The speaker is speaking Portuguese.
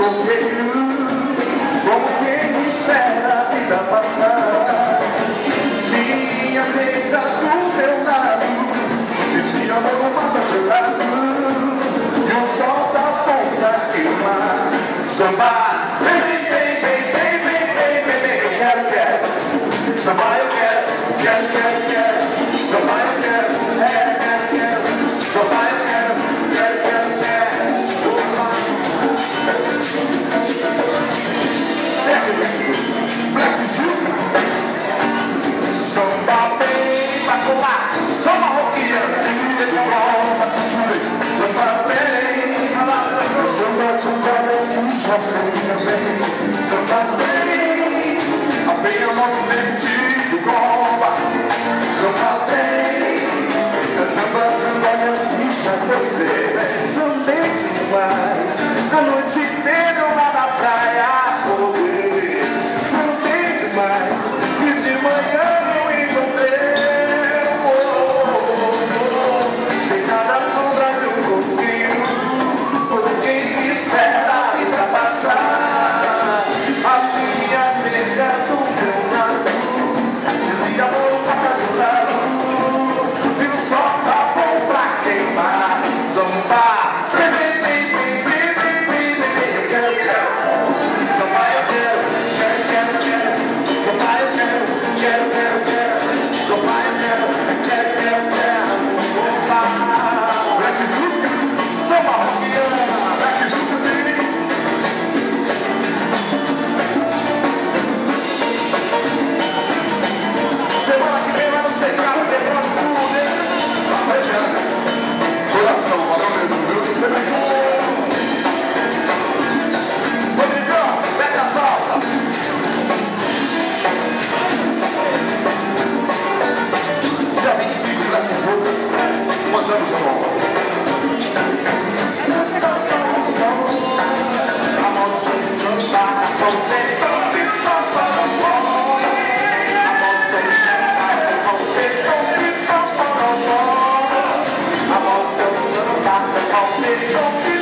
coqueiro, como quem espera a vida passar. Minha negra do teu lado, esse amor mata gelado, e o sol da ponta queimar. Samba, vem, vem, vem, vem, vem, vem, vem, vem, eu quero, quero. Samba eu quero, quero, quero, quero. Samba eu quero, quero, quero, quero. Samba eu quero, quero, quero, quero. Black Zuka, samba bem pra colar, samba roqueira, tira de bola, samba bem, samba bem, samba bem, a bem a movimento do goma, samba bem, samba você, sambei demais, a noite inteira lá na praia. Sambei demais e de manhã eu encontrei sentada à sombra de um coqueiro, por quem espera a vida passar. A minha nega do meu lado dizia amor apaixonado, e o sol tá bom pra queimar. Zombar. Mandando som. A mão sem samba, com peito, a mão sem samba, com peito, a mão sem samba, com peito.